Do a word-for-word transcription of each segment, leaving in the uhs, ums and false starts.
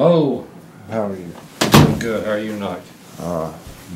Hello. How are you? I'm good. How are you tonight? Uh,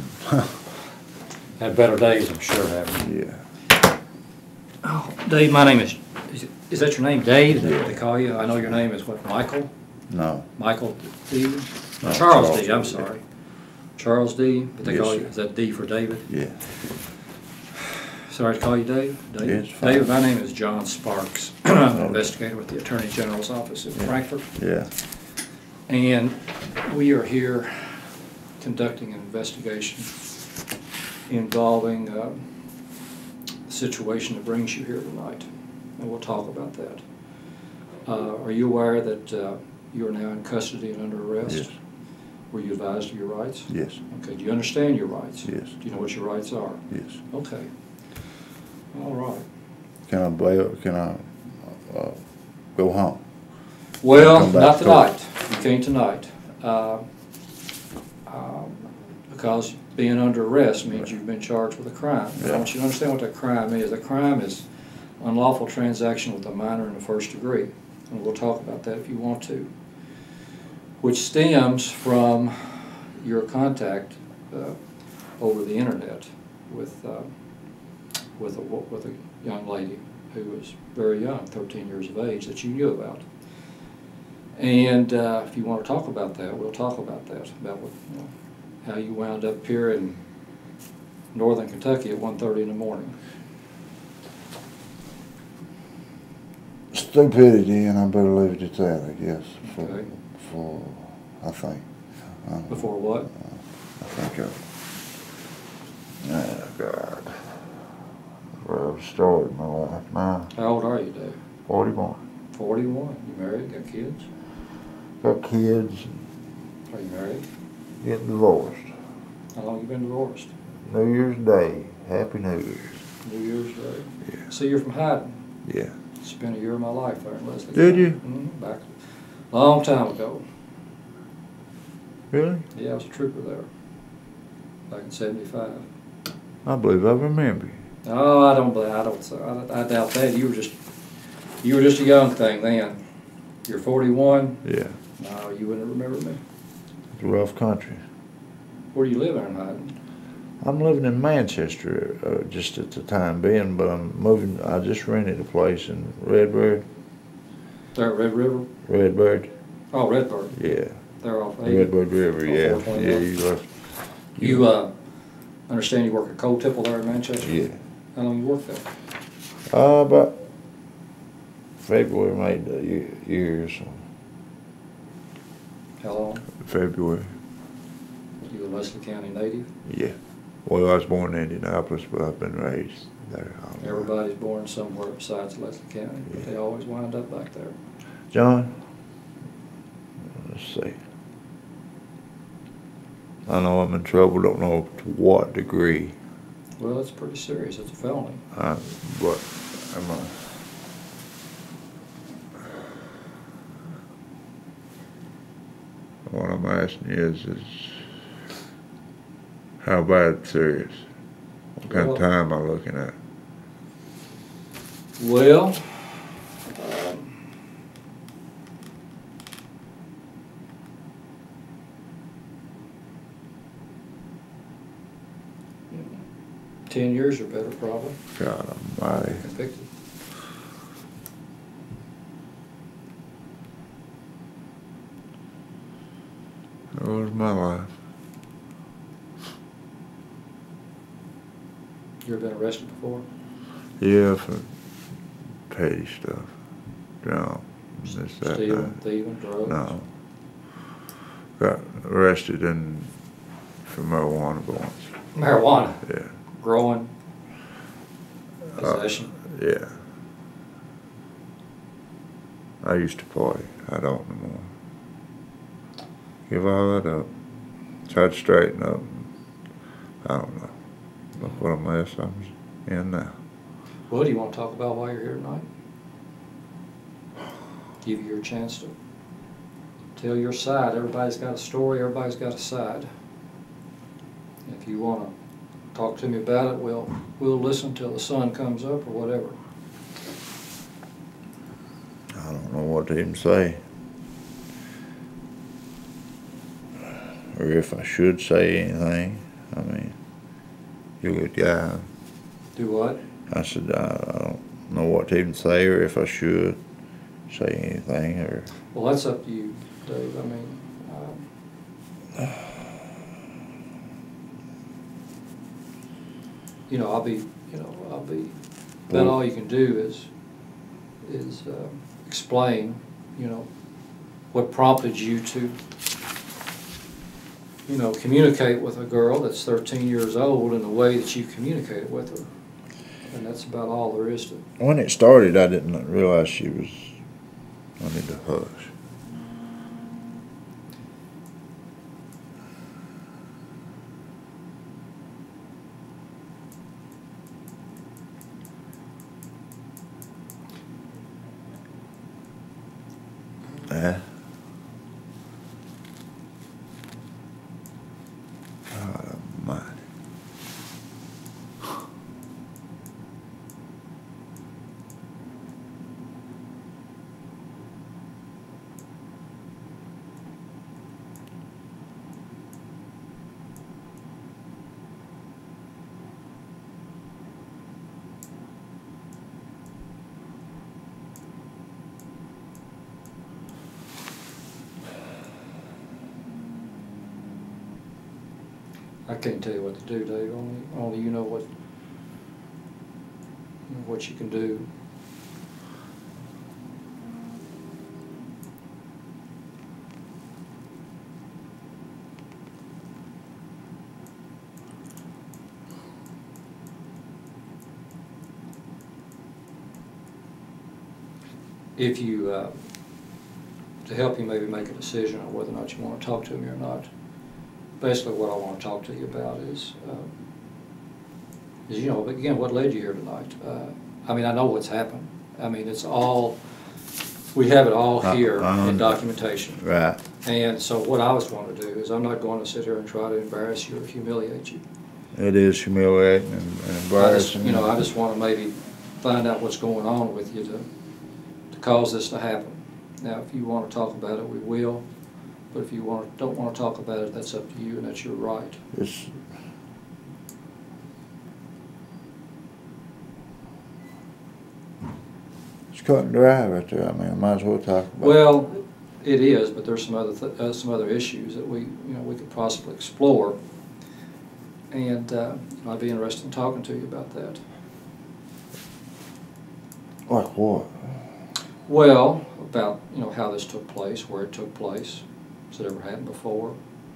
Had better days, I'm sure, haven't you? yeah. Oh, Dave, my name is, is, is that your name, Dave? Is that Yeah. what they call you? I know your name is what, Michael? No. Michael D? No, Charles, Charles D, I'm D, sorry. Charles D, but they Yes, call you, sir. is that D for David? Yeah. Sorry to call you Dave? Dave? Yeah, it's fine. David, my name is John Sparks. I'm an investigator with the Attorney General's office in Yeah. Frankfurt. Yeah. And we are here conducting an investigation involving uh, the situation that brings you here tonight. And we'll talk about that. Uh, are you aware that uh, you are now in custody and under arrest? Yes. Were you advised of your rights? Yes. Okay. Do you understand your rights? Yes. Do you know what your rights are? Yes. Okay. All right. Can I bail? Can I uh, go home? Well, Come back not to tonight. You can't tonight. Uh, um, because being under arrest means you've been charged with a crime. And I want you to understand what that crime is. The crime is unlawful transaction with a minor in the first degree. And we'll talk about that if you want to. Which stems from your contact uh, over the internet with, uh, with, a, with a young lady who was very young, thirteen years of age, that you knew about. And uh, if you want to talk about that, we'll talk about that, about what, you know, how you wound up here in northern Kentucky at one thirty in the morning. Stupidity, and I better leave it at that, I guess. For, Okay. for I think. I Before what? I think I. Oh God. Where I've started my life now. How old are you, Dave? Forty-one. forty-one. You married? Got kids? Got kids. Are you married? Getting divorced. How long you been divorced? New Year's Day. Happy New Year's. New Year's Day. Yeah. So you're from Heightlands. Yeah. Spent a year of my life there in Leslie. Did County. you? Mm-hmm. Back a long time ago. Really? Yeah, I was a trooper there. Back in seventy-five. I believe I remember you. Oh, I don't believe. I don't. I, I doubt that. You were just. You were just a young thing then. You're forty-one. Yeah. No, you wouldn't remember me. It's a rough country. Where do you live in Heightlands? I'm living in Manchester uh, just at the time being, but I'm moving. I just rented a place in Redbird. There at Red River? Redbird. Oh, Redbird. Yeah. They're off eighty. Redbird River. Oh, Yeah. four twenty-one. Yeah. You left. You uh, understand you work at Coal Tipple there in Manchester? Yeah. How long you work there? Uh, about February made the year, year or so. How long? February. You a Leslie County native? Yeah. Well, I was born in Indianapolis, but I've been raised there. all my life. Everybody's born somewhere besides Leslie County, but Yeah. they always wind up back there. John, let's see. I know I'm in trouble, don't know to what degree. Well, it's pretty serious. It's a felony. I, but am I? What I'm asking you is, is how bad serious? What kind Well- of time am I looking at? Well, um, ten years or better, probably. God almighty. Convicted. That was my life. You ever been arrested before? Yeah, for petty stuff. Drunk. This, that, Stealing, that. thieving, drugs? No. Got arrested in for marijuana once. Marijuana? Yeah. Growing? Possession? Uh, yeah. I used to play. I don't no more. Give all that up. Tried to straighten up. I don't know. Look what a mess I'm in now. Well, do you want to talk about why you're here tonight? Give you your chance to tell your side. Everybody's got a story, everybody's got a side. If you want to talk to me about it, we'll, we'll listen till the sun comes up or whatever. I don't know what to even say. or if I should say anything. I mean, you're a good guy. Do what? I said, I, I don't know what to even say, or if I should say anything, or. Well, that's up to you, Dave. I mean, um, you know, I'll be, you know, I'll be. About all you can do is, is uh, explain, you know, what prompted you to, you know, communicate with a girl that's thirteen years old in the way that you communicated with her. And that's about all there is to it. When it started, I didn't realize she was, I need to hush. Yeah. God almighty. I can't tell you what to do, Dave. Only, only you know what, you know, what you can do. If you, uh, to help you maybe make a decision on whether or not you want to talk to me or not, basically what I want to talk to you about is, uh, is you know, again, what led you here tonight? Uh, I mean, I know what's happened. I mean, it's all, we have it all here uh, um, in documentation. Right. And so what I was going to do is I'm not going to sit here and try to embarrass you or humiliate you. It is humiliating and, and embarrassing. I just, you know, I just want to maybe find out what's going on with you to, to cause this to happen. Now, if you want to talk about it, we will. But if you want, don't want to talk about it, that's up to you, and that's your right. It's, it's cut and dry right there. I mean, I might as well talk about well, it. It is, but there's some other th uh, some other issues that we, you know, we could possibly explore, and uh, I'd be interested in talking to you about that. Like what? Well, about, you know, how this took place, where it took place. Has it ever happened before?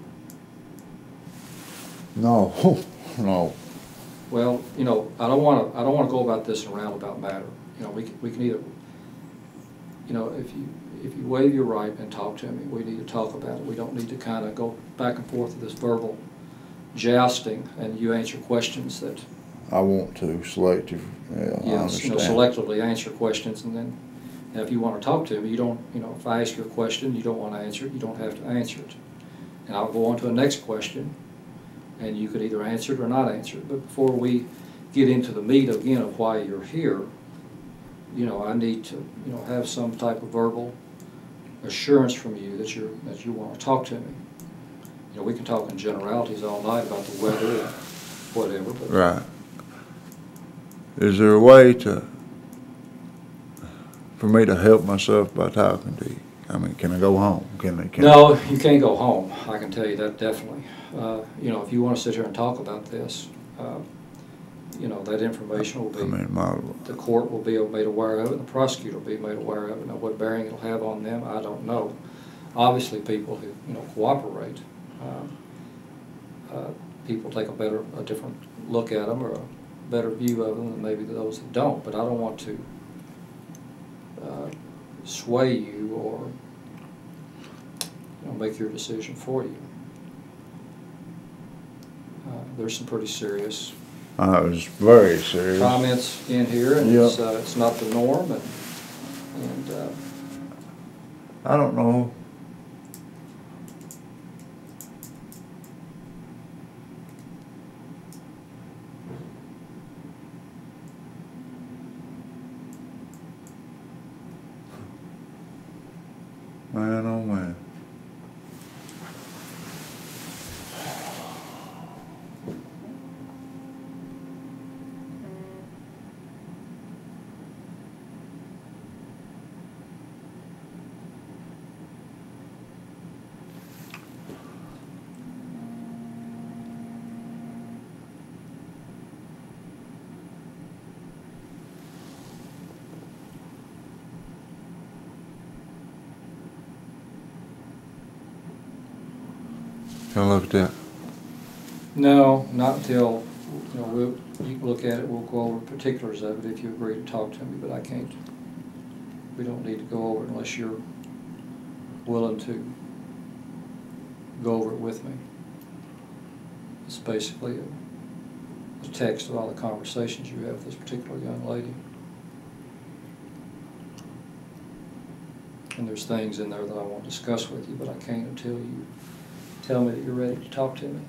No, no. Well, you know, I don't want to. I don't want to go about this in a roundabout manner. You know, we can, we can either, you know, if you if you waive your right and talk to me, we need to talk about it. We don't need to kind of go back and forth with this verbal jousting, and you answer questions that. I want to selective. Yeah, yes, I you know, selectively answer questions, and then. Now, if you want to talk to me, you don't, you know, if I ask you a question, you don't want to answer it, you don't have to answer it. And I'll go on to the next question, and you could either answer it or not answer it. But before we get into the meat again of why you're here, you know, I need to, you know, have some type of verbal assurance from you that you're, that you want to talk to me. You know, we can talk in generalities all night about the weather and whatever. But right. Is there a way to, for me to help myself by talking to you? I mean, can I go home? Can I? Can no, you can't go home. I can tell you that definitely. Uh, you know, if you want to sit here and talk about this, uh, you know, that information will be. I mean, my, the court will be made aware of it, and the prosecutor will be made aware of it. Now, what bearing it'll have on them, I don't know. Obviously, people who, you know, cooperate, um, uh, people take a better, a different look at them or a better view of them than maybe those that don't. But I don't want to. Uh, sway you or, you know, make your decision for you. Uh, there's some pretty serious I was very serious comments in here, and yep. it's, uh, it's not the norm, and, and uh, I don't know. Man, oh man. Gonna look at that? No, not until, you know, we'll, you can look at it, we'll go over particulars of it if you agree to talk to me, but I can't, we don't need to go over it unless you're willing to go over it with me. It's basically a, a text of all the conversations you have with this particular young lady. And there's things in there that I want to discuss with you, but I can't until you tell me that you're ready to talk to me.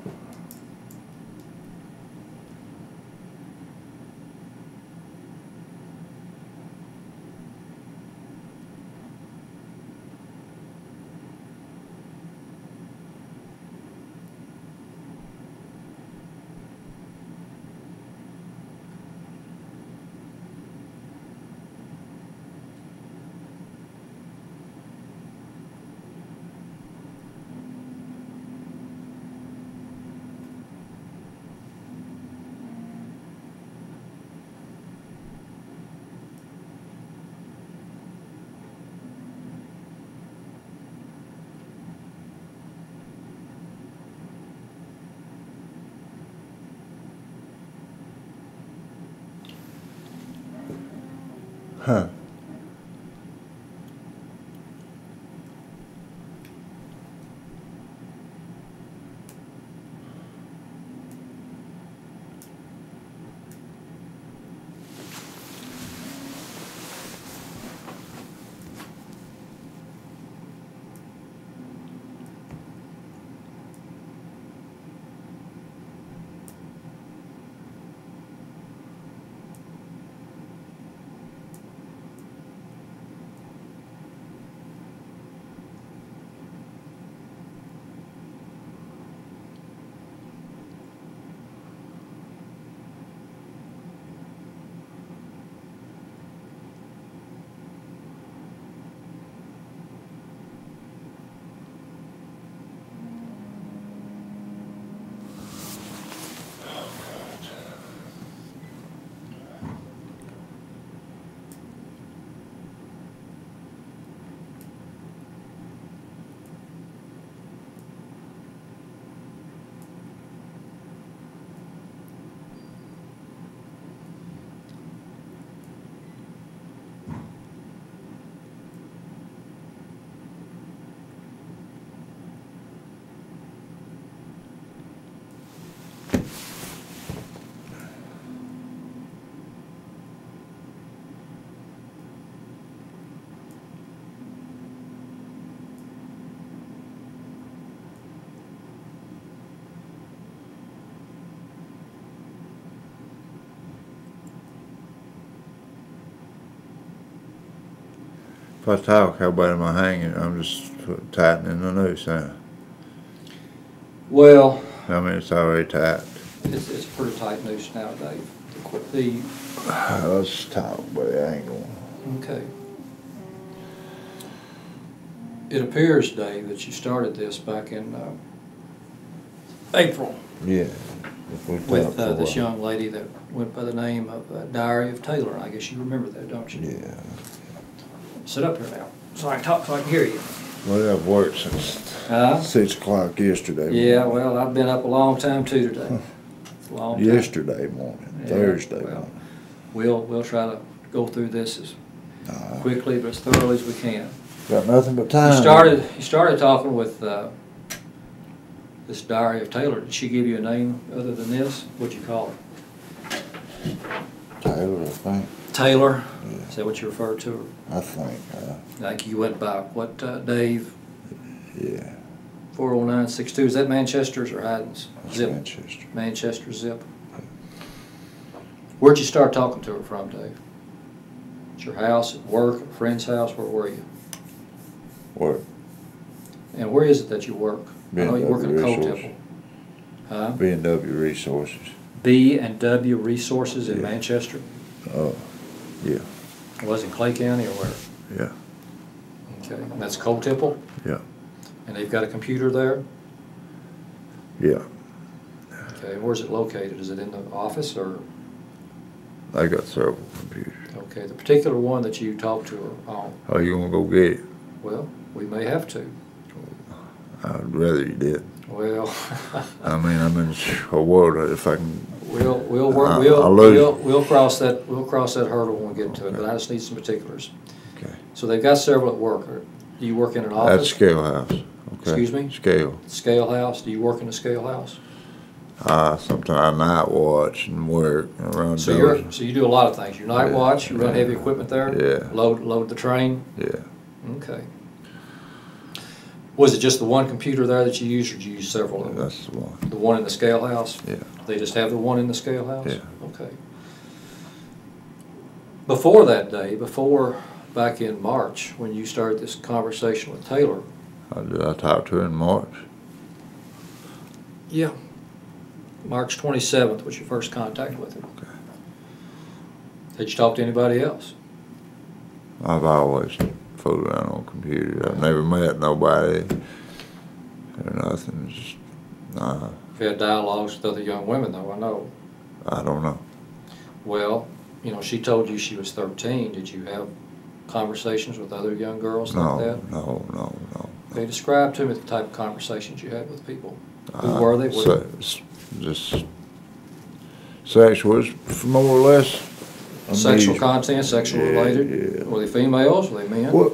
Huh. If I talk, how bad am I hanging? I'm just tightening the noose, huh? Well, I mean, it's already tight. it's, it's a pretty tight noose now, Dave. The, the Let's talk, but I ain't going. Okay. It appears, Dave, that you started this back in uh, April. Yeah. With uh, this young lady that went by the name of uh, Diary of Taylor. I guess you remember that, don't you? Yeah. Sit up here now, so I can talk, so I can hear you. Well, I've worked since Huh? six o'clock yesterday. Yeah, well, I've been up a long time too today. It's a long time. Yesterday morning, Yeah, Thursday well, morning. We'll we'll try to go through this as Nah, quickly but as thoroughly as we can. got nothing but time. You started you started talking with uh, this Diary of Taylor. Did she give you a name other than this? What'd you call her? Taylor, I think. Taylor. Yeah. Is that what you referred to her? I think. Uh, Like you went by what, uh, Dave? yeah. four oh nine six two. Is that Manchester's or Heightlands? That's Zip. Manchester. Manchester zip. Where'd you start talking to her from, Dave? At your house, at work, at a friend's house? Where were you? Work. And where is it that you work? I know you work at a coal Resources. temple. Huh? B and W Resources. B and W Resources in Yeah. Manchester? Oh, yeah. Was in Clay County or where? Yeah. Okay, and that's Coal Temple? Yeah. And they've got a computer there? Yeah. Okay, and where's it located? Is it in the office or? I got several computers. Okay, the particular one that you talked to her on, Oh, you gonna go get it? well, we may have to. I'd rather you did. Well, I mean, I'm in a world if I can. we'll we'll work, I, we'll I lose. we'll we'll cross that we'll cross that hurdle when we get to it. Okay. But I just need some particulars. Okay. So they've got several at work. Do you work in an That's office? scale house. Okay. Excuse me? Scale. Scale house. Do you work in a scale house? Uh, sometimes I night watch and work around. So you're so you do a lot of things. You night Yeah. watch. You run heavy equipment there. Yeah. Load load the train. Yeah. Okay. Was it just the one computer there that you used, or did you use several of them? That's the one. The one in the scale house? Yeah. They just have the one in the scale house? Yeah. Okay. Before that day, before back in March, when you started this conversation with Taylor. I, did I talk to her in March? Yeah. March twenty-seventh was your first contact with her. Okay. Did you talk to anybody else? I've always fooled around on computers. I've never met nobody or nothing. Just, nah, You've had dialogues with other young women, though, I know. I don't know. Well, you know, she told you she was thirteen. Did you have conversations with other young girls No, like that? no, no, no. Okay, describe to me the type of conversations you had with people. Who Uh, were they? What- Se just sexual, more or less. Sexual unusual. content, sexual Yeah, related? yeah. Were they females? Were they men? Well,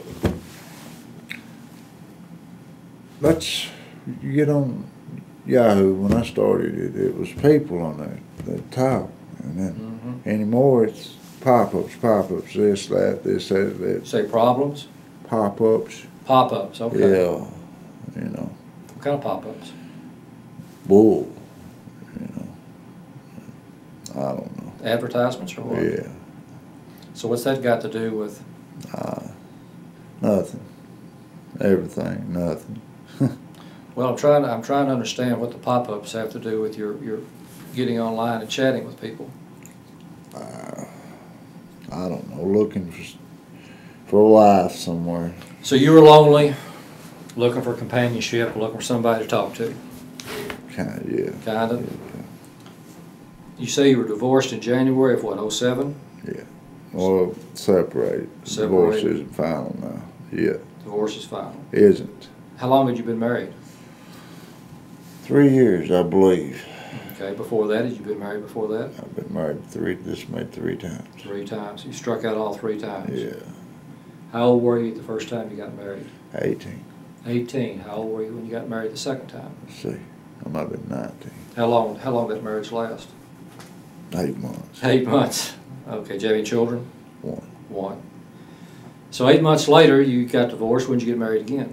that's, you get on Yahoo, when I started it, it was people on there that talk. And then Mm-hmm. anymore it's pop-ups, pop-ups, this, that, this, that, that. Say problems? Pop-ups. Pop-ups, okay. Yeah, you know, What kind of pop-ups? bull, you know. I don't know. Advertisements or what? Yeah, So what's that got to do with, uh, nothing. Everything, nothing. well, I'm trying to, I'm trying to understand what the pop-ups have to do with your, your getting online and chatting with people. Uh, I don't know, looking for, for a life somewhere. So you were lonely, looking for companionship, looking for somebody to talk to, Kind of, yeah. kind of? Yeah, You say you were divorced in January of what, oh seven? yeah. Well, separated. Divorce Separated. isn't final now. Yeah, Divorce is final. isn't. How long had you been married? Three years, I believe. Okay, before that, had you been married before that? I've been married three, this made three times. Three times. You struck out all three times. Yeah, How old were you the first time you got married? eighteen. eighteen. How old were you when you got married the second time? Let's see, I might have been nineteen. How long, how long did that marriage last? Eight months. Eight months. Okay, did you have any children? One. One. So eight months later, you got divorced. When did you get married again?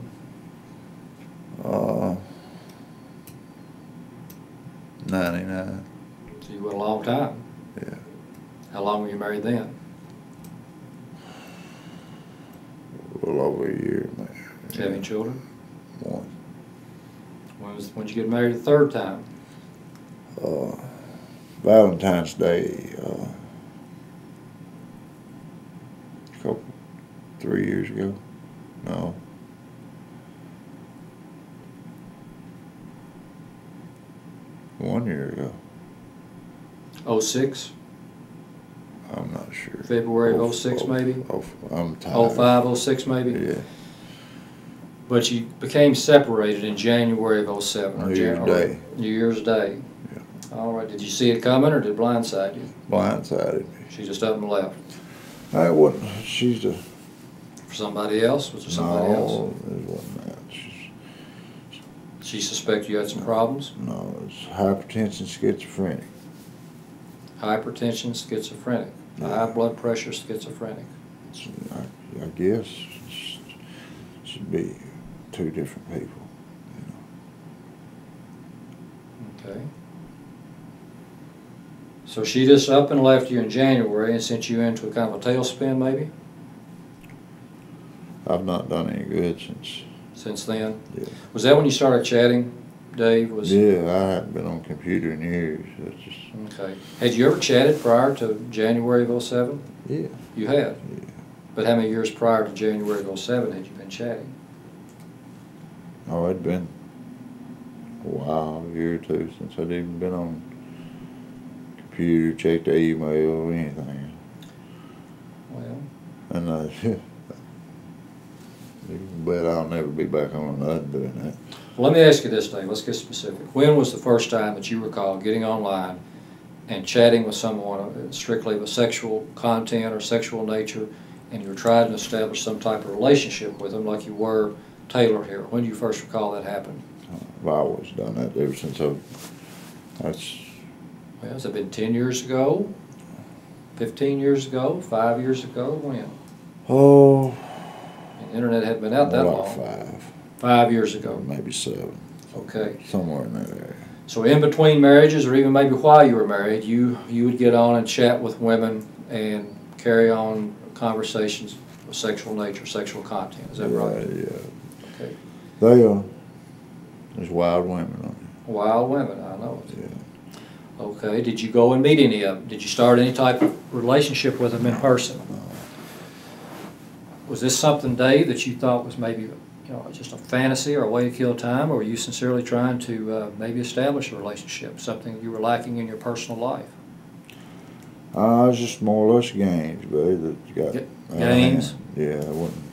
Uh, ninety-nine. So you went a long time. Yeah. How long were you married then? A little over a year, man. Did you have any children? One. When was, when did you get married the third time? Uh, Valentine's Day, uh, a couple, three years ago. No. One year ago. oh six? I'm not sure. February of oh six maybe? Oh, I'm tired. oh five, oh six maybe? Yeah. But you became separated in January of oh seven. or New Year's Jan- or Day. New Year's Day. Yeah. All right. Did you see it coming or did it blindside you? Blindsided me. She just up and left. I wasn't, she's a, For somebody else? Was there somebody else? no, it wasn't that. She's, She suspect you had some problems? no, it's hypertension, schizophrenic. Hypertension, schizophrenic. Yeah. High blood pressure, schizophrenic. It's, I, I guess it should be two different people. Okay. So she just up and left you in January and sent you into a kind of a tailspin maybe? I've not done any good since. Since then? Yeah. Was that when you started chatting, Dave? Was Yeah, I haven't been on a computer in years. It's just, Okay. Had you ever chatted prior to January of oh seven? yeah. You had? Yeah. But how many years prior to January of oh seven had you been chatting? Oh, it'd been a while, a year or two, since I'd even been on computer, checked the email or anything. Well, And uh, You can bet I'll never be back on nothing doing that. Well, let me ask you this, Dave. Let's get specific. When was the first time that you recall getting online and chatting with someone strictly of a sexual content or sexual nature, and you were trying to establish some type of relationship with them like you were Taylor here? When do you first recall that happened? I've always done that ever since I, that's... Well, has it been ten years ago? fifteen years ago? Five years ago? When? Oh... And the internet hadn't been out that like long. five. Five years ago. Maybe seven. Okay. Somewhere in that area. So in between marriages, or even maybe while you were married, you, you would get on and chat with women and carry on conversations of sexual nature, sexual content. Is that yeah, right? Yeah. Okay. They are. There's wild women on it. Wild women, I know it. Yeah. Okay. Did you go and meet any of them? Did you start any type of relationship with them in person? No. Was this something, Dave, that you thought was maybe, you know, just a fantasy or a way to kill time, or were you sincerely trying to uh, maybe establish a relationship, something you were lacking in your personal life? Uh, it's just more or less games, buddy. That you got G games? Uh, yeah, I wouldn't.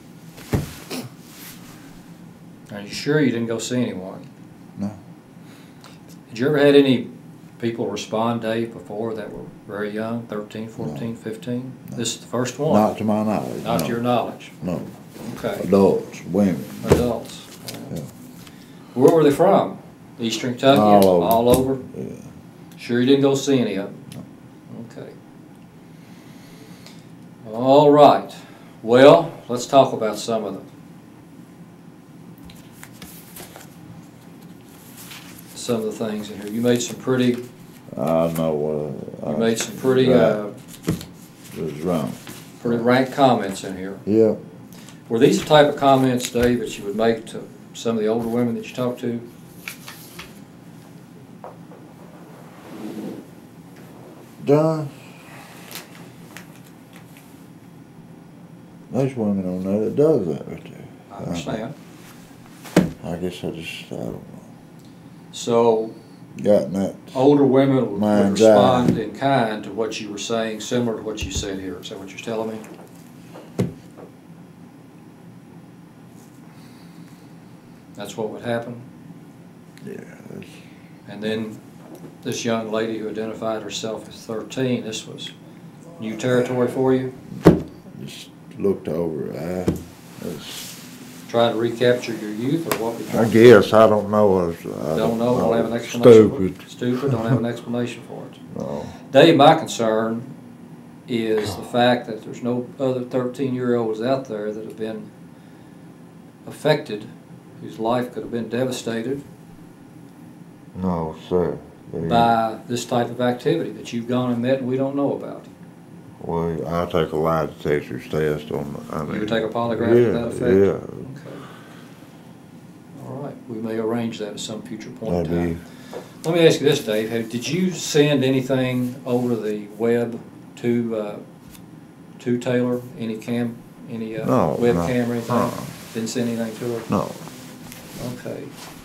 Are you sure you didn't go see anyone? No. Did you ever had any people respond, Dave, before that were very young, thirteen, fourteen, No. fifteen? No. This is the first one? Not to my knowledge. Not no. to your knowledge? No. Okay. Adults, women. Adults. Yeah. Where were they from? Eastern Kentucky? All over. All over? Yeah. Sure you didn't go see any of them? No. Okay. All right. Well, let's talk about some of them. Some of the things in here. You made some pretty, you I know. Uh, made some pretty, right. uh, It was wrong. pretty rank comments in here. Yeah. Were these the type of comments, Dave, that you would make to some of the older women that you talked to? Don, there's women on there that does that right there. I understand. I guess I just, I don't know. So, Gotten that. older women would, would Mind's respond eye. in kind to what you were saying, similar to what you said here. Is that what you're telling me? That's what would happen? Yeah. That's, And then this young lady who identified herself as thirteen, this was new territory for you? just looked over. I, that's, Trying to recapture your youth, or what? we I guess I don't know. I Don't know, don't have an explanation for it? Stupid. Stupid, don't have an explanation for it. No. Dave, my concern is the fact that there's no other thirteen-year-olds out there that have been affected, whose life could have been devastated No, sir. They, by this type of activity that you've gone and met and we don't know about. well, I'll take a lie detector's test on. I mean, You would take a polygraph yeah, to that effect? Yeah. Okay. All right. We may arrange that at some future point in That'd time. Let me ask you this, Dave. Have, did you send anything over the web to uh, to Taylor? Any cam, any uh, No, webcam no. or anything? Uh-uh. Didn't send anything to her? No. Okay.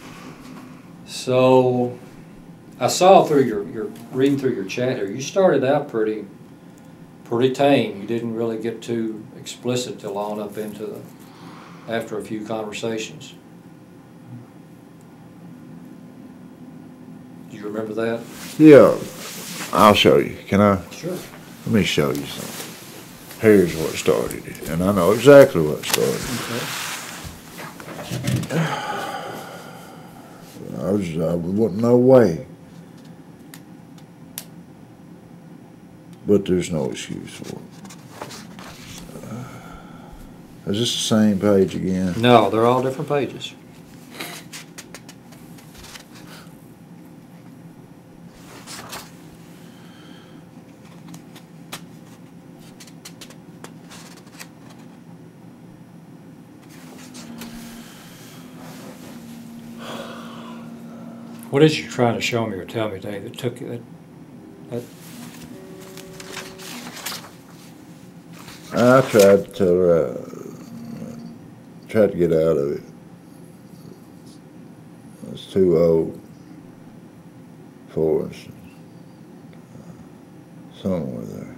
So I saw through your, your reading through your chat here, you started out pretty pretty tame. You didn't really get too explicit till on up into the after a few conversations. Do you remember that? Yeah. I'll show you. Can I? Sure. Let me show you something. Here's what started it, and I know exactly what started it. Okay. I was, I wasn't no way. But there's no excuse for it. Uh, is this the same page again? No, they're all different pages. What is you trying to show me or tell me, Dave, that took you that, that I tried to tell her, uh, tried to get out of it. I was too old for us. Somewhere there.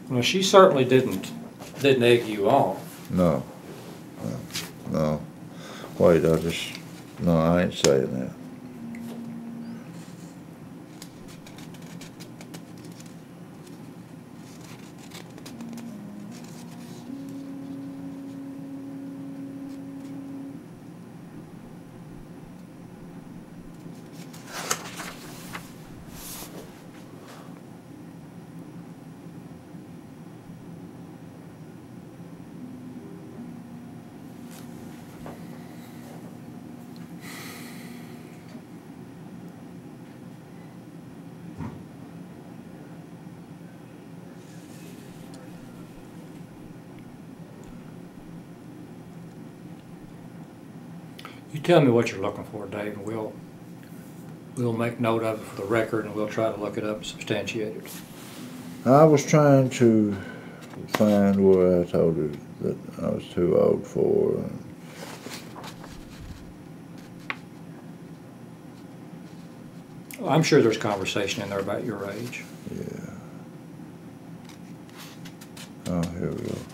Well, she certainly didn't didn't egg you on. No. No. No. Wait, I just, no, I ain't saying that. You tell me what you're looking for, Dave, and we'll we'll make note of it for the record, and we'll try to look it up and substantiate it. I was trying to find where I told her that I was too old for. And Well, I'm sure there's conversation in there about your age. yeah. Oh, here we go.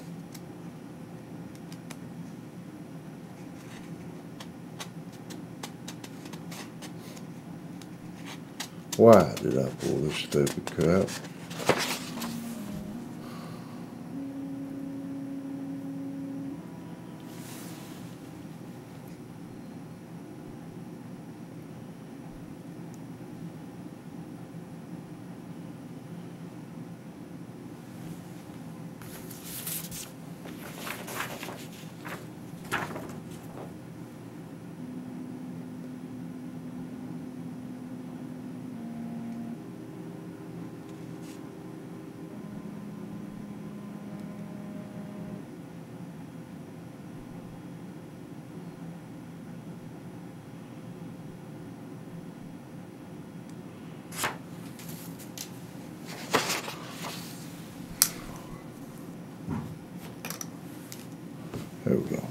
Why did I pull this stupid crap? There we go.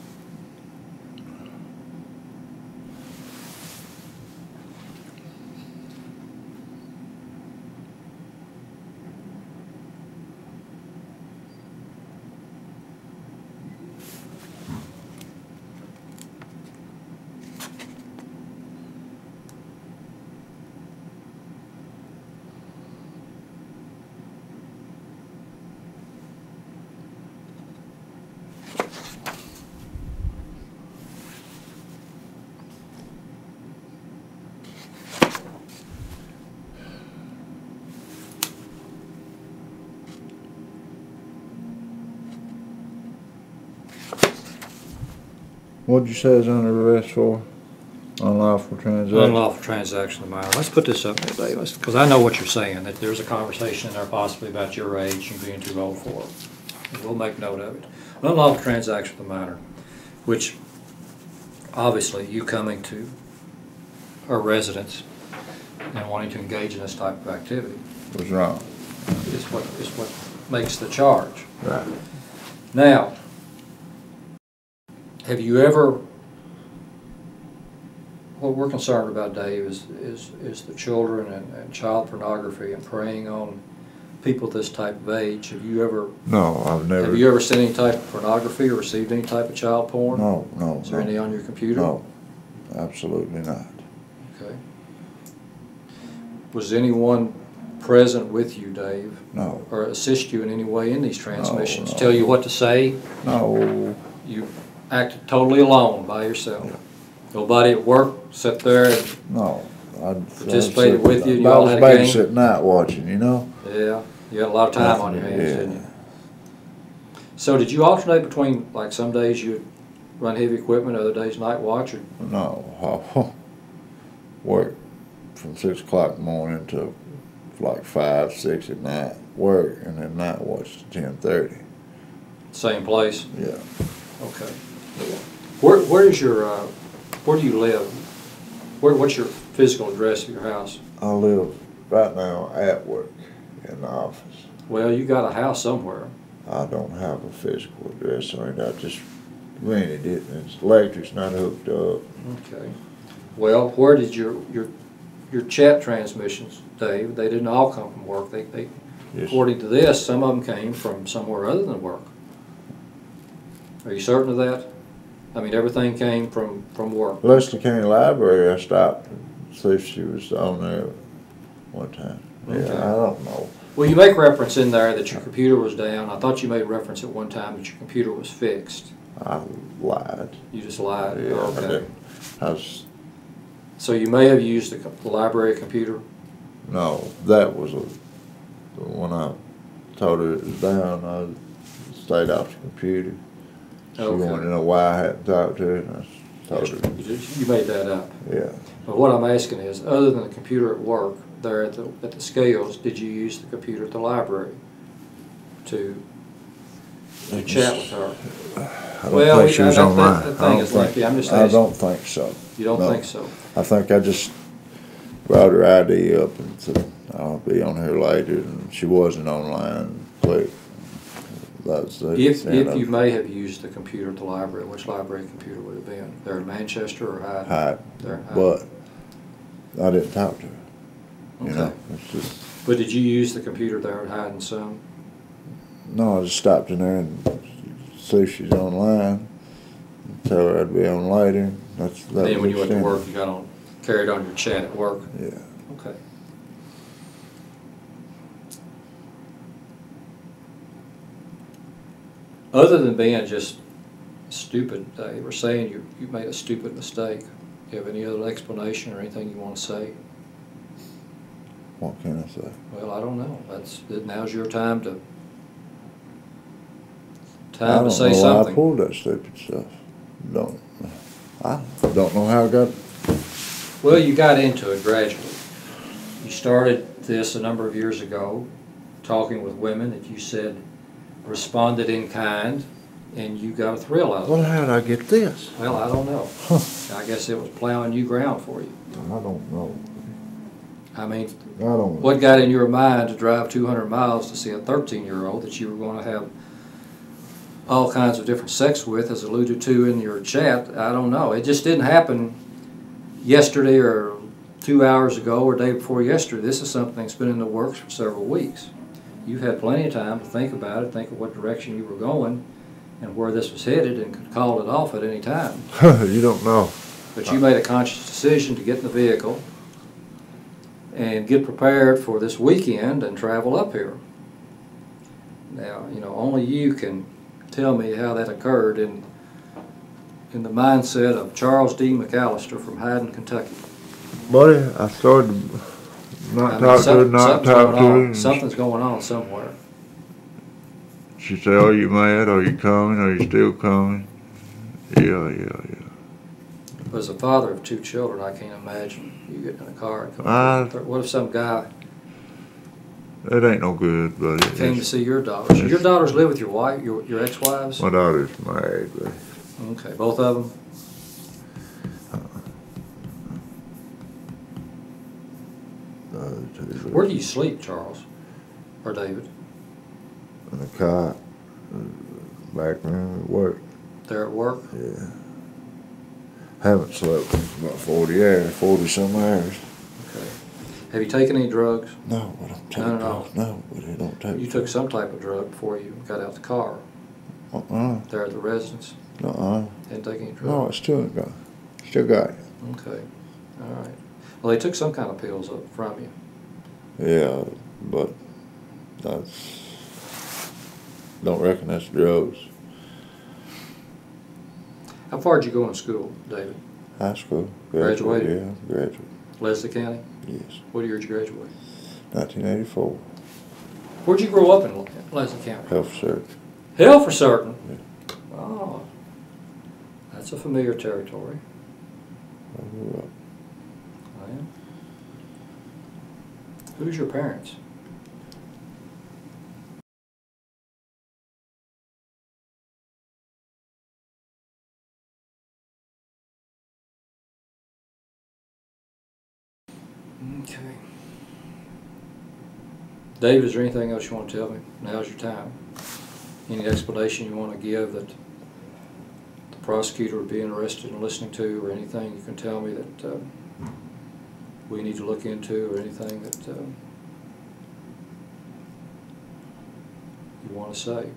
What'd you say is under arrest for? Unlawful transaction? Unlawful transaction of minor. Let's put this up there, Dave, because I know what you're saying, that there's a conversation in there possibly about your age and being too old for it. And we'll make note of it. Unlawful transaction of the minor, which obviously you coming to her residence and wanting to engage in this type of activity Was wrong. is what is what makes the charge. Right. Now, have you ever, what we're concerned about, Dave, is is, is the children and, and child pornography and preying on people this type of age. Have you ever, No, I've never. have you ever seen any type of pornography or received any type of child porn? No, no. Is there no. any on your computer? No, absolutely not. Okay. Was anyone present with you, Dave? No. Or assist you in any way in these transmissions? no. Tell you what to say? No. You acted totally alone by yourself? Yeah. Nobody at work sat there and No. I participated with you and you I all was had a game? babysitting night watching, you know? Yeah, you had a lot of time on your hands, Yeah. didn't you? So did you alternate between, like some days you'd run heavy equipment, other days night watch, or? No. I work from six o'clock in the morning to like five, six at night. Work and then night watch to ten thirty. Same place? Yeah. Okay. Where, where is your, uh, where do you live? Where, what's your physical address of your house? I live right now at work in the office. Well, you got a house somewhere. I don't have a physical address or anything. I just rented it and its electric's not hooked up. Okay. Well, where did your, your, your chat transmissions, Dave, they didn't all come from work. They, they, Yes. According to this, some of them came from somewhere other than work. Are you certain of that? I mean, everything came from, from work. Leicester County Library, I stopped to see if she was on there one time. Okay. Yeah, I don't know. Well, you make reference in there that your computer was down. I thought you made reference at one time that your computer was fixed. I lied. You just lied? Yeah, Okay. I did. I was, So you may have used the, the library computer? no, that was a, when I told her it was down, I stayed off the computer. She Okay. wanted to know why I hadn't talked to her, and I told her. You did- you made that up. Yeah. But what I'm asking is, other than the computer at work, there at the, at the scales, did you use the computer at the library to, to chat with her? I don't Well, think we- she was that- that- online. that I thing don't is lengthy. think- I'm just I asking. don't think so. You don't No. think so? I think I just brought her I D up and said, I'll be on here later, and she wasn't online. Click. That's the If, end if of you it. may have used the computer at the library, which library computer would it have been? There in Manchester or Hyde? Hyde. There, Hyde. But I didn't talk to her. You Okay. know, it's just, But did you use the computer there at Hyde and some? no, I just stopped in there and see if she's online, and tell her I'd be on later. That's, that Then was when you went to extended. work, you got on, carried on your chat at work? Yeah. Okay. Other than being just stupid, they were saying you, you made a stupid mistake. Do you have any other explanation or anything you want to say? What can I say? Well, I don't know. That's, now's your time to, I time to don't say know why I something. pulled that stupid stuff. Don't. I don't know how I got. Well, you got into it gradually. You started this a number of years ago, talking with women that you said responded in kind, and you got a thrill out of Well, it. how did I get this? Well, I don't know. I guess it was plowing new ground for you. I don't know. I mean, I don't. what got in your mind to drive two hundred miles to see a thirteen-year-old that you were going to have all kinds of different sex with, as alluded to in your chat? I don't know. It just didn't happen yesterday or two hours ago or day before yesterday. This is something that's been in the works for several weeks. You've had plenty of time to think about it, think of what direction you were going and where this was headed, and could call it off at any time. You don't know. But you made a conscious decision to get in the vehicle and get prepared for this weekend and travel up here. Now, you know, only you can tell me how that occurred in in the mindset of Charles D. McAllister from Heightlands, Kentucky. Buddy, I started not I mean, talk to her, some- not something's talk going to her. on. and Something's going on somewhere. She said, "Are you mad? Are you coming? Are you still coming?" Yeah, yeah, yeah. As a father of two children, I can't imagine you getting in a car and coming. I- to- what if some guy It ain't no good, buddy. came to It's- see your daughters? Your daughters live with your wife, your your ex-wives? My daughter's married, but Okay, both of them. the other two live Where do you sleep, Charles or David? in the cot, uh, back room at work. There at work? Yeah. Haven't slept in about forty hours, forty some hours. Okay. Have you taken any drugs? No, I don't take No, no, no. drugs. No, but I don't take. You took some type of drug before you got out the car Uh-uh. there at the residence. Uh-uh. Didn't take any drugs? No, I still ain't got. Still got it. Okay. All right. Well, they took some kind of pills up from you. Yeah, but that's. Don't reckon that's drugs. How far did you go in school, David? High school. Graduated? Yeah, graduate. Leslie County? Yes. What year did you graduate? nineteen eighty-four. Where'd you grow up in Leslie County? Health search. Hell for certain. Yeah. Oh, that's a familiar territory. I grew up. I am. Who's your parents? Okay. Dave, is there anything else you want to tell me? Now's your time. Any explanation you want to give that the prosecutor would be interested in listening to, or anything you can tell me that uh, we need to look into, or anything that uh, want to say.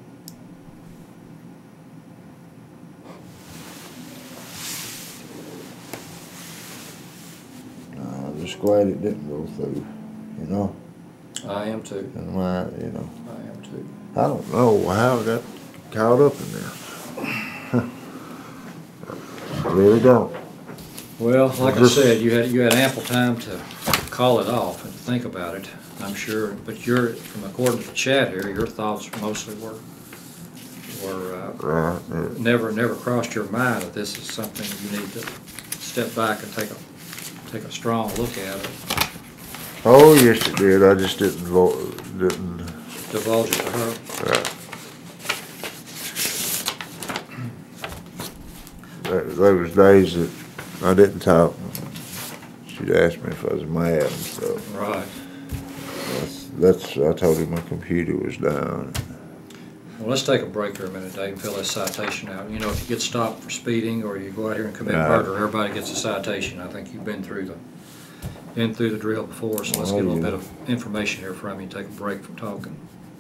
I'm just glad it didn't go through, you know. I am too. And my, you know. I am too. I don't know how I got caught up in this. I really don't. Well, like I Just- said, you had you had ample time to call it off and think about it, I'm sure. But your, from according to the chat here, your thoughts mostly were were uh, Right. Yeah. never never crossed your mind that this is something you need to step back and take a take a strong look at it, Oh, yes, it did. I just didn't vote. Didn't. divulge it to her. Right. There, there was days that I didn't talk. She'd ask me if I was mad and stuff. Right. That's, that's I told him my computer was down. Well, let's take a break here a minute, Dave, and fill this citation out. You know, if you get stopped for speeding or you go out here and commit Right. murder, everybody gets a citation. I think you've been through the been through the drill before, so let's Oh, get a little yeah. bit of information here from you and take a break from talking.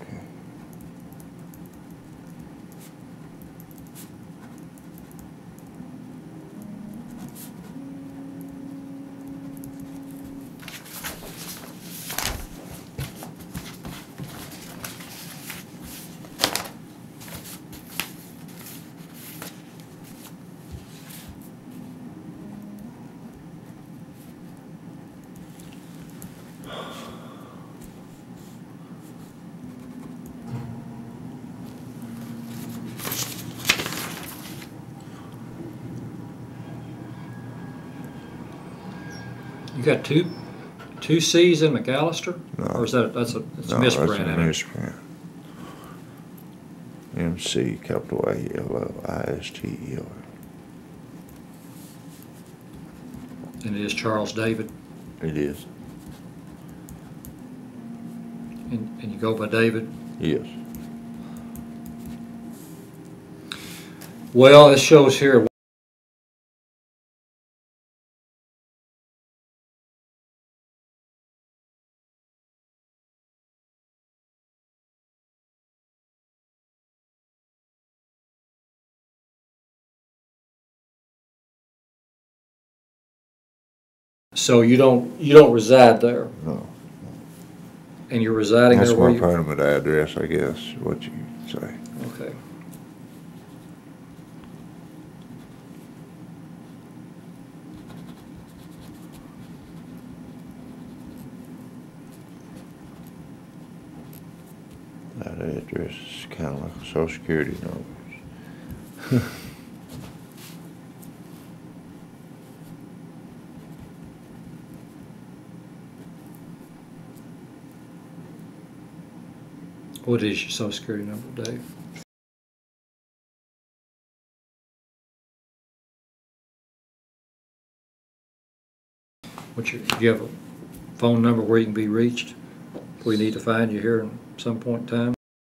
You got two two C's in McAllister? No. Or is that, that's a, it's No, a that's misprint a in it? misprint. M C capital A L L I S T E R. And it is Charles David, It is. and, and you go by David? Yes. Well, it shows here. So you don't you don't reside there, No. and you're residing That's there where my you? permanent address, I guess, what you say. Okay. That address is kind of like a social security number. What is your social security number, Dave? What's your, do you have a phone number where you can be reached? If we need to find you here at some point in time?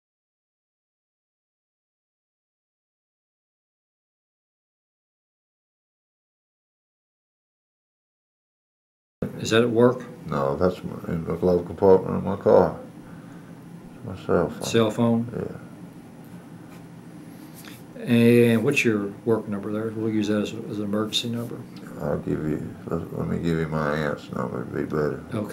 Is that at work? No, that's my, in the glove compartment of my car. It's my cell phone. Cell phone? Yeah. And what's your work number there? We'll use that as, a, as an emergency number. I'll give you, let, let me give you my aunt's number, it'd be better. Okay.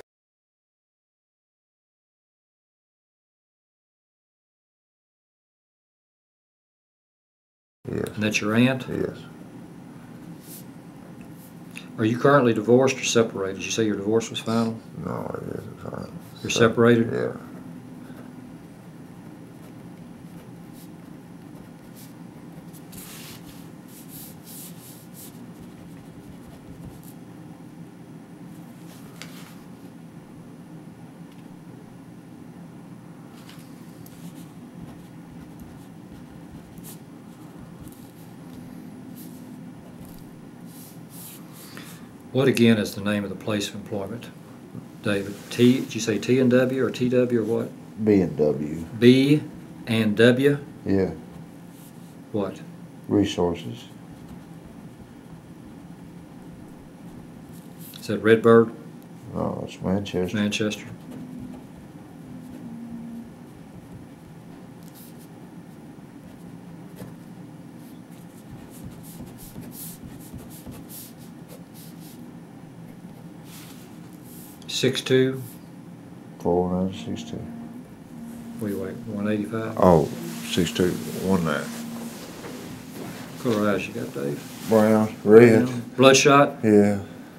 Yes. And that's your aunt? Yes. Are you currently divorced or separated? Did you say your divorce was final? No, it isn't fine. You're separated? Yeah. What again is the name of the place of employment, David? T, did you say T and W or T W or what? B and W. B and W? Yeah. What? Resources. Is that Redbird, No, it's Manchester. Manchester? six two. Four nine six two. What do you weigh? one eighty-five. Oh, six two. One nine. What color eyes you got, Dave? Brown, red. Brown. Bloodshot. Yeah.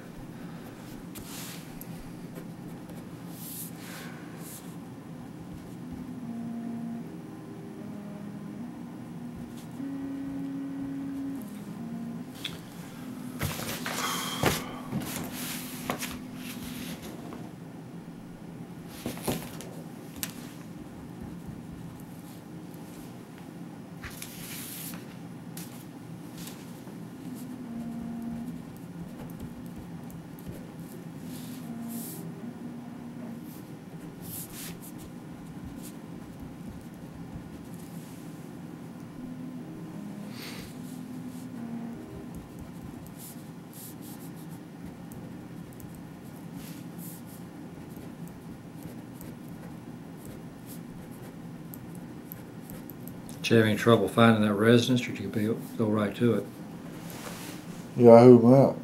Did you have any trouble finding that residence, or did you be, go right to it? Yahoo map.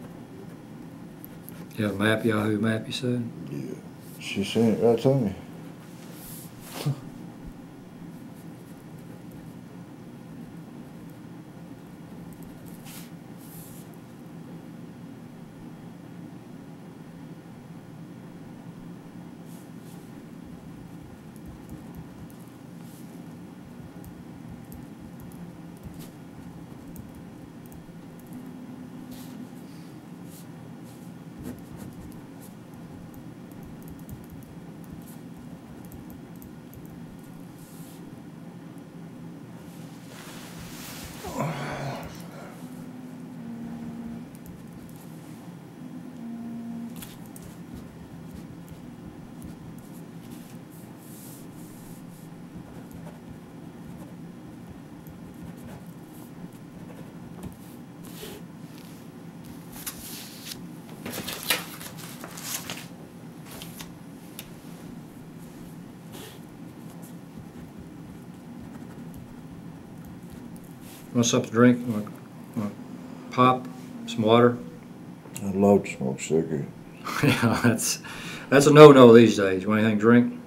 You have a map, Yahoo map, you said? Yeah. She sent it right to me. Want something to drink? Want, want pop? Some water? I love to smoke cigarettes. Yeah, that's that's a no-no these days. You want anything to drink?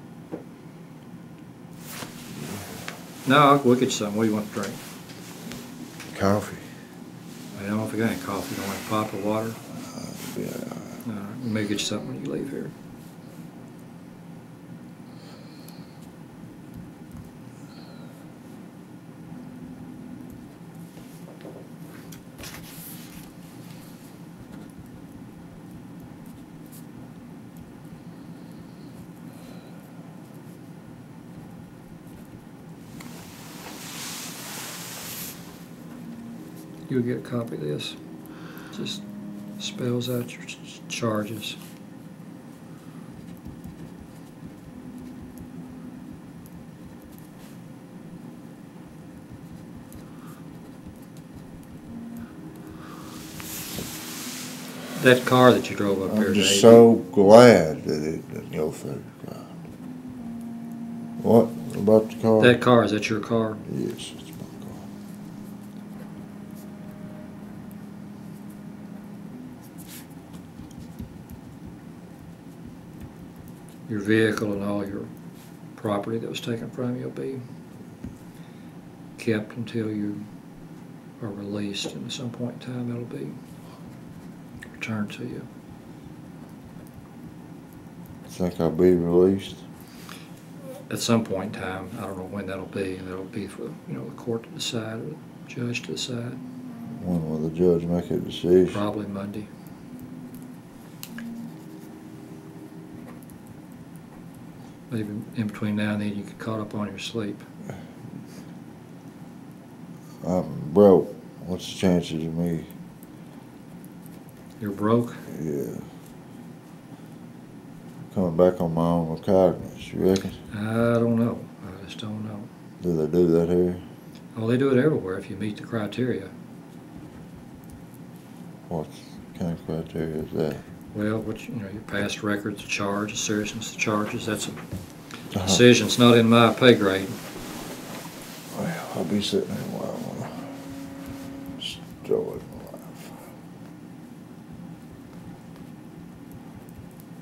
No, we'll get you something. What do you want to drink? Coffee. I don't know if you got any coffee. You don't want pop or water? Uh, yeah. All right, we'll maybe get you something when you leave here. You'll get a copy of this. Just spells out your ch- charges. That car that you drove up I'm here, just Dave, so glad that it didn't go through. God. What about the car? that car, is that your car? Yes, it's my car. Your vehicle and all your property that was taken from you will be kept until you are released, and at some point in time it'll be returned to you. Think I'll be released? At some point in time, I don't know when that'll be, and that'll be for, you know, the court to decide, or the judge to decide. When will the judge make a decision? Probably Monday. Maybe in between now and then you get caught up on your sleep. I'm broke. What's the chances of me? You're broke? Yeah. Coming back on my own recognizance, you reckon? I don't know. I just don't know. Do they do that here? Oh, they do it everywhere if you meet the criteria. What kind of criteria is that? Well, what you know, your past records, the charge, the seriousness of the charges, that's a Uh-huh. decision. It's not in my pay grade. Well, I'll be sitting there a while. Destroy my life.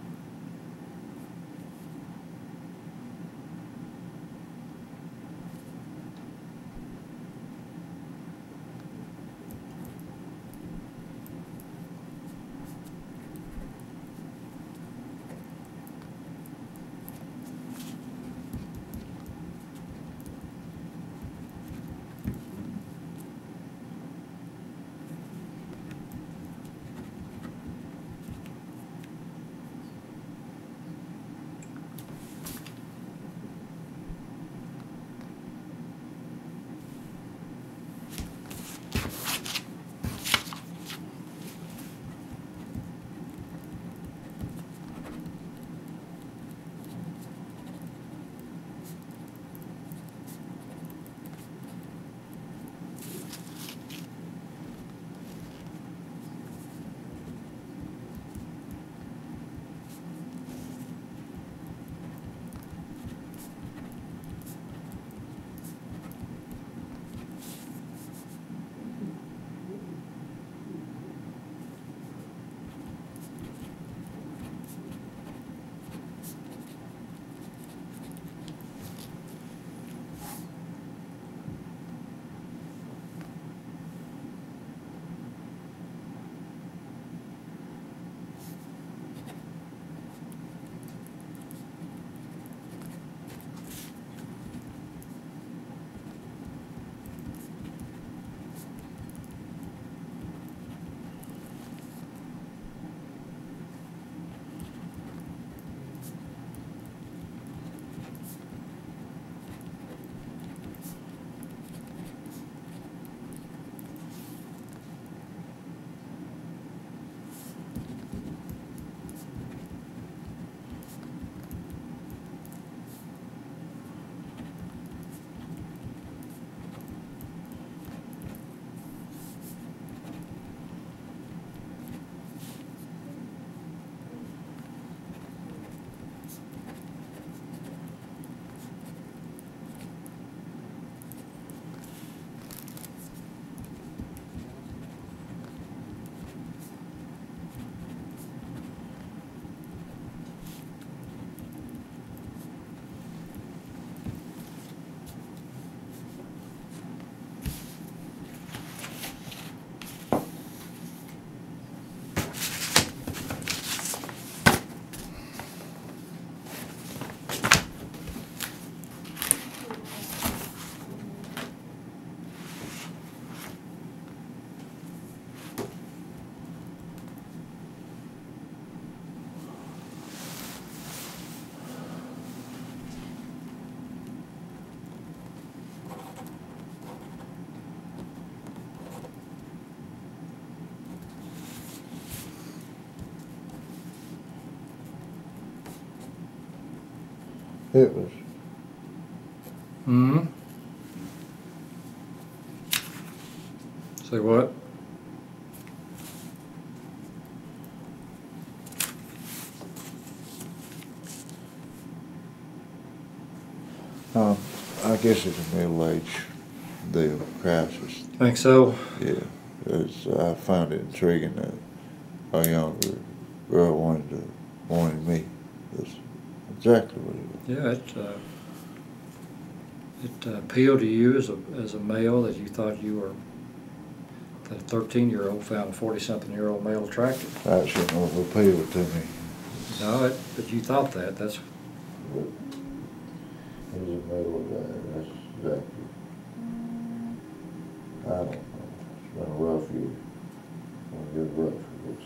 It was. Hmm. Say what? Um, I guess it's a middle-age deal, crisis. Think so? Yeah, it's, I found it intriguing that a younger girl wanted to wanted me. That's exactly what it was. Yeah, it uh, it uh, appealed to you as a as a male that you thought you were that a thirteen-year-old found a forty-something-year-old male attractive. That shouldn't have appealed to me. No, it, but you thought that. That's. But it was a middle guy. That's exactly. I don't know. It's been a rough year. It's been rough. It looks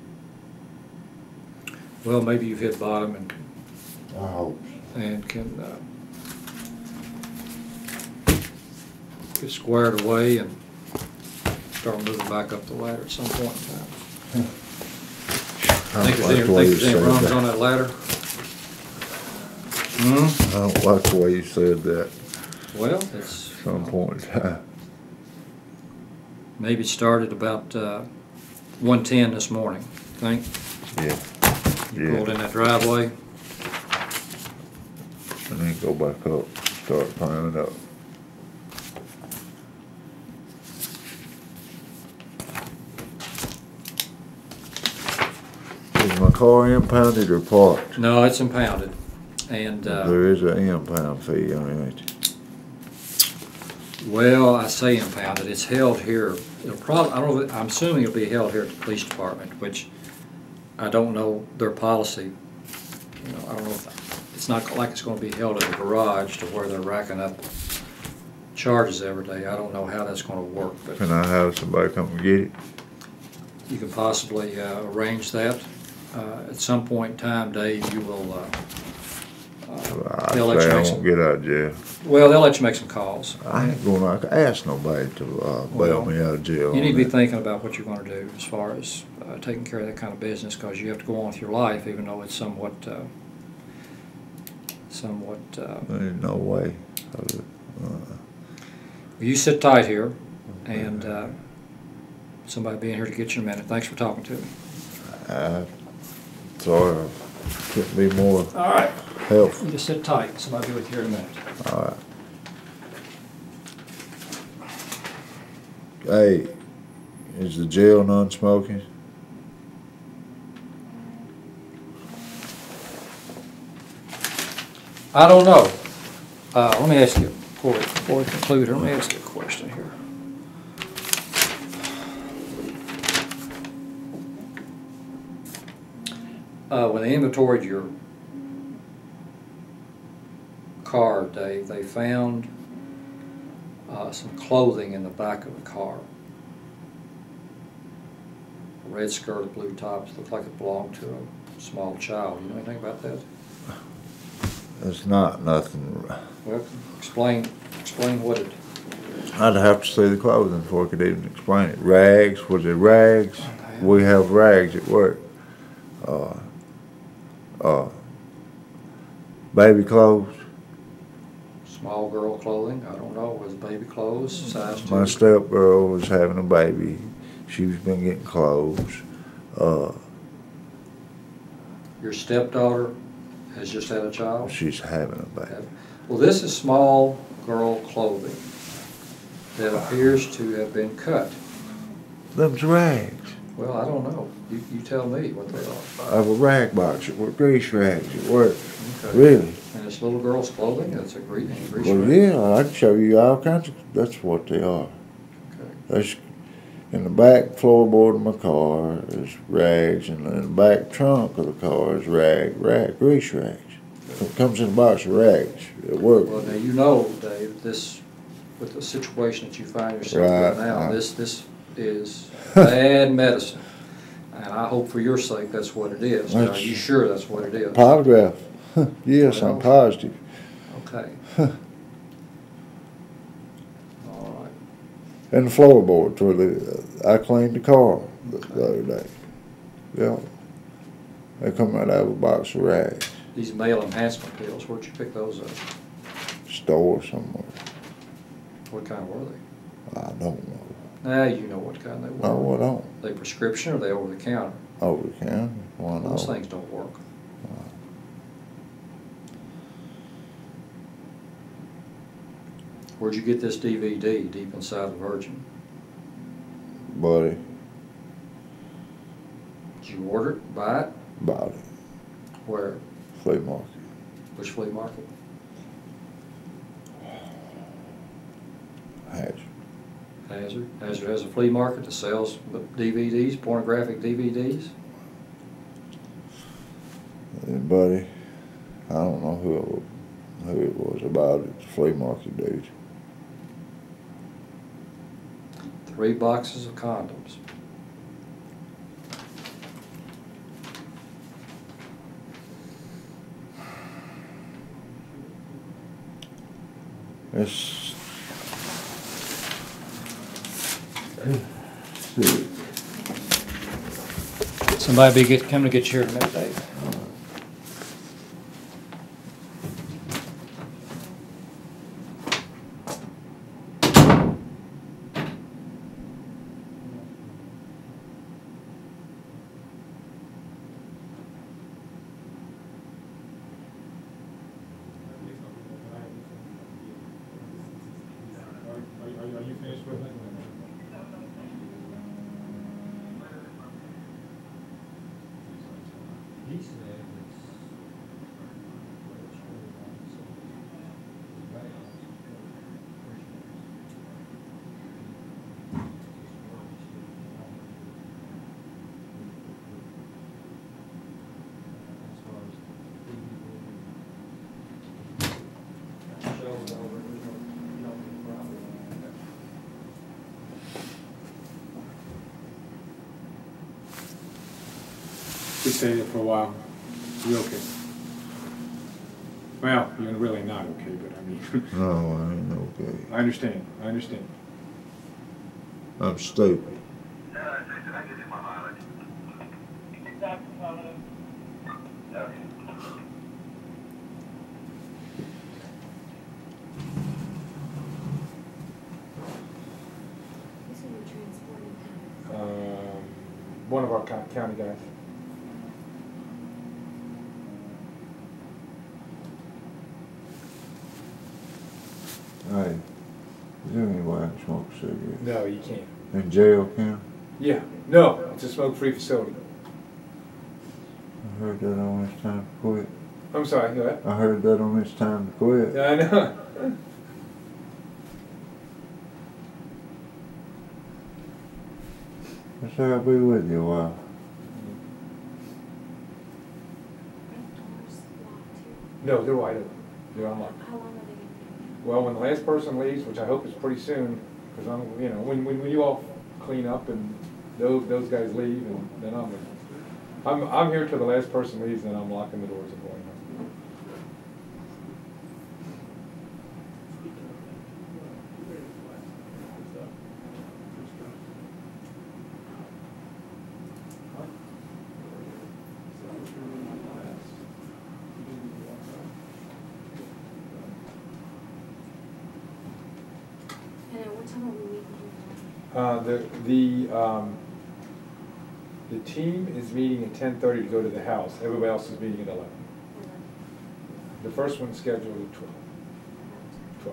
like. Well, maybe you've hit bottom and I hope so. and can uh, get squared away and start moving back up the ladder at some point in time. Think there's any, think there's any rungs on that ladder? Hmm? I don't like the way you said that. Well, it's At some point in time. maybe it started about uh, one ten this morning. Think Yeah. you Yeah. pulled in that driveway. And then go back up, start climbing up. Is my car impounded or parked? No, it's impounded, and uh, There is an impound fee on it, ain't there? well, I say impounded. It's held here. It'll probably. I don't know. if- I'm assuming it'll be held here at the police department, which I don't know their policy. You know, I don't know if it's not like it's going to be held in the garage to where they're racking up charges every day. I don't know how that's going to work, but Can I have somebody come and get it? you can possibly uh, arrange that. Uh, at some point in time, Dave, you will. Uh, uh, I they'll let say you I make won't some. get out of jail. Well, they'll let you make some calls. I ain't gonna ask nobody to uh, bail Well, me out of jail. You need on to be that. thinking about what you're going to do as far as uh, taking care of that kind of business, because you have to go on with your life, even though it's somewhat, uh, somewhat. Uh, There's no way. Uh, you sit tight here, and uh, somebody being here to get you in a minute. Thanks for talking to me. I, sorry, I couldn't be more All right. helpful. You just sit tight. Somebody will be with you here in a minute. All right. Hey, is the jail non-smoking? I don't know. Uh, let me ask you, before we, before we conclude here, let me ask you a question here. Uh, when they inventoried your car, Dave, they found uh, some clothing in the back of the car. A red skirt, a blue top, looked like it belonged to a small child. You know anything about that? It's not nothing. Well, explain, explain what it. I'd have to see the clothing before I could even explain it. Rags, was it rags? Okay. We have rags at work. Uh, uh, baby clothes. Small girl clothing, I don't know, was it baby clothes, size two? My stepgirl was having a baby. She's been getting clothes. Uh, Your stepdaughter has just had a child? she's having a baby. Well, this is small girl clothing that appears to have been cut. Them's rags. Well, I don't know. You, you tell me what they are. I have a rag box at work, grease rags at work. Okay. Really? And it's little girl's clothing, that's a grease, grease Well, rag? yeah, I'd show you all kinds of, that's what they are. Okay. There's, in the back floorboard of my car is rags, and in the back trunk of the car is rag, rag, grease rags. It comes in a box of rags at work. Well, now you know, Dave, this, with the situation that you find yourself Right, in now, right. this, this is bad medicine. And I hope for your sake that's what it is. Now, are That's- you sure that's what it is? Polygraph. Yes, I'm Well. positive. Okay. All right. And the floorboards where the, I cleaned the car the, the other day. Yeah. They come right out of a box of rags. these male enhancement pills, where'd you pick those up? Store somewhere. What kind were they? I don't know. Now you know what kind they were. No, I don't. They prescription or they over the counter? Over the counter. One Those over. things don't work. Where'd you get this D V D, Deep Inside the Virgin? Buddy. Did you order it, buy it? Bought it. Where? Flea market. Which flea market? Hazard. Hazard. Hazard has a flea market that sells D V Ds, pornographic D V Ds. And buddy, I don't know who it, who it was about it. The flea market dude. Three boxes of condoms. It's sick. Somebody be get, coming to get you here in a minute, Dave. Are you finished with it? He said it's. We stayed there for a while. You okay? Well, you're really not okay, but I mean. No, I ain't okay. I understand. I understand. I'm stupid. Um, one of our co- county guys. Hey, is there any way I can smoke a cigarette? No, you can't. In jail, can Yeah. No, it's a smoke-free facility. I heard that on this time to quit. I'm sorry, go ahead. I heard that on this time to quit. Yeah, I know. I say I'll be with you a while. No, they're wide open. They're unlocked. How long are they going to be? Well, when the last person leaves, which I hope is pretty soon, because I'm, you know, when, when, when you all clean up and those, those guys leave, and then I'm, I'm, I'm here till the last person leaves, and I'm locking the doors and going home. And at what time are we meeting here? Uh, the, the, um, the team is meeting at ten thirty to go to the house. Everybody else is meeting at eleven. The first one's scheduled at twelve. twelve.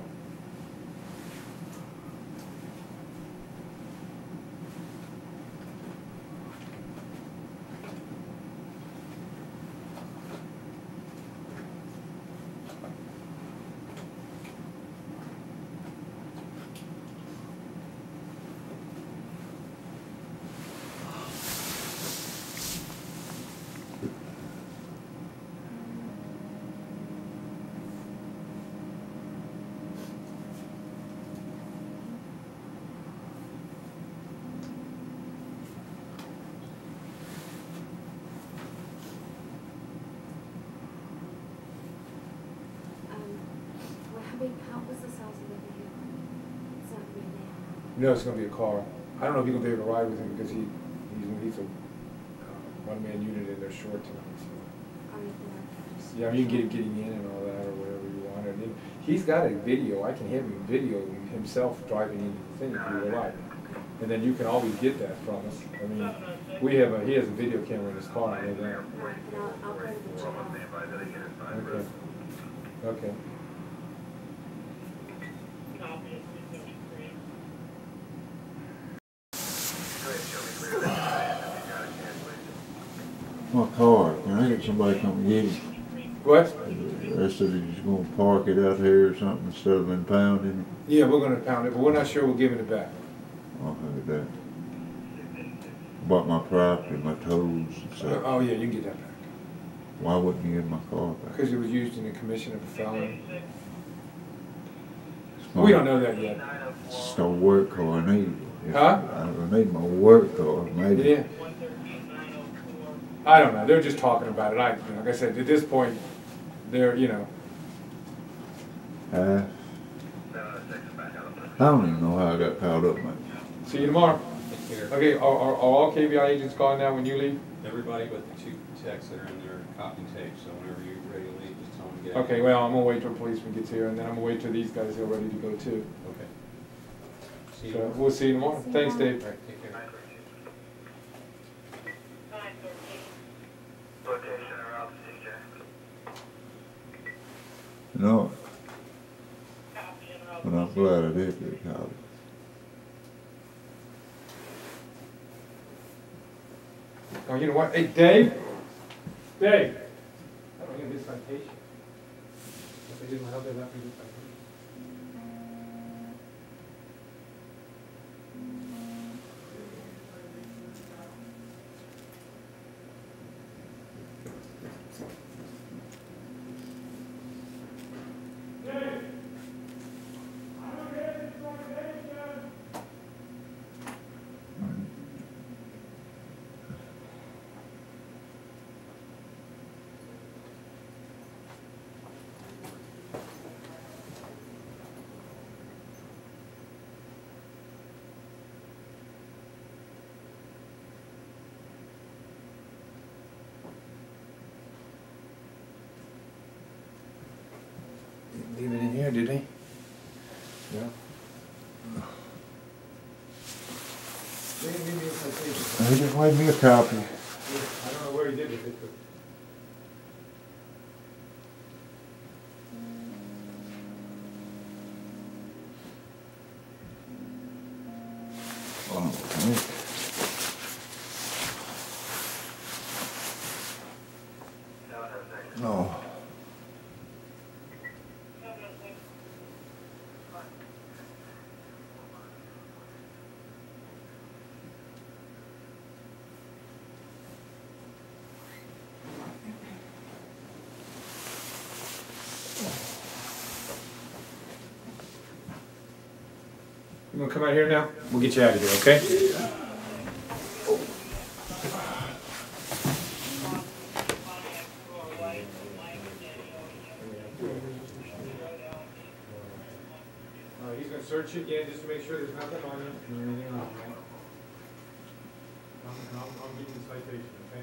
Um, well, how big, how was this house over here? It's not really there. No, it's gonna be a car. I don't know if you're gonna be able to ride with him because he, he's, he's a uh, one-man unit and they're short tonight, so. Are you there? Yeah, you can get it getting in and all that, or whatever you want. And then he's got a video. I can have him video himself driving into the thing if you would like. And then you can always get that from us. I mean, we have a he has a video camera in his car. I know that. And I'll, I'll go to the jail. Okay. Okay. My car, can I get somebody to come get it? What? They said he's just gonna park it out here or something instead of impounding it. Yeah, we're gonna pound it, but we're not sure we're giving it back. I'll have that. Bought my property, my tolls and Uh, stuff. oh yeah, you can get that back. Why wouldn't you get my car back? Because it was used in the commission of a felony. It's my- We don't know that yet. It's no work car I need. If Huh? I need my work car, maybe. Yeah. I don't know. They're just talking about it. I, you know, like I said, at this point, they're, you know. Uh, I don't even know how I got caught up, man. See you tomorrow. Okay, are, are, are all K B I agents gone now when you leave? Everybody but the two techs that are in there copying tape, so whenever you're ready to leave, just tell them to get out. Okay, well, I'm gonna wait till a policeman gets here, and then I'm gonna wait till these guys are ready to go too. Okay. See you So tomorrow. we'll see you tomorrow. See you Thanks, tomorrow. Dave. All right, take care. Location around C J. You know, but I'm glad I did get caught up. Oh, you know what? Hey, Dave? Dave? I don't get this citation. If they didn't, how they left me this citation? Leave it in here, did he? Yeah. They didn't leave me a citation. He just made me a copy. I don't know where he did it, but. Oh, okay. Oh. You gonna come out here now? We'll get you out of here, okay? Uh, he's gonna search you again just to make sure there's nothing on you. Anything on you. I'm, I'm, I'm getting the citation, okay?